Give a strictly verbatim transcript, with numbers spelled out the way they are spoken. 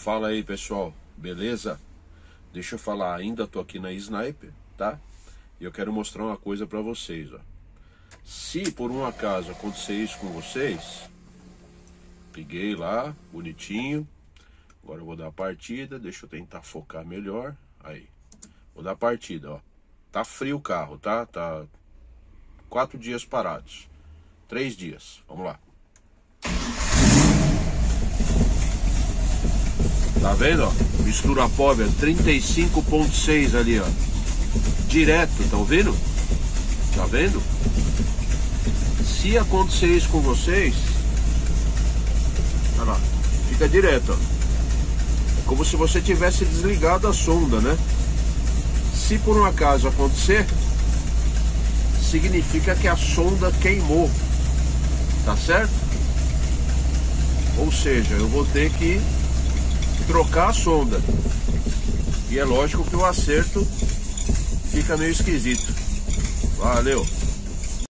Fala aí, pessoal, beleza? Deixa eu falar, ainda tô aqui na Sniper, tá? E eu quero mostrar uma coisa pra vocês, ó. Se por um acaso acontecer isso com vocês, liguei lá, bonitinho. Agora eu vou dar a partida, deixa eu tentar focar melhor. Aí, vou dar a partida, ó. Tá frio o carro, tá? Tá quatro dias parados. Três dias, vamos lá. Tá vendo, ó? Mistura pobre, trinta e cinco ponto seis ali, ó. Direto, tá ouvindo? Tá vendo? Se acontecer isso com vocês, olha lá, fica direto, ó. É como se você tivesse desligado a sonda, né? Se por um acaso acontecer, significa que a sonda queimou, tá certo? Ou seja, eu vou ter que trocar a sonda. E é lógico que o acerto fica meio esquisito. Valeu!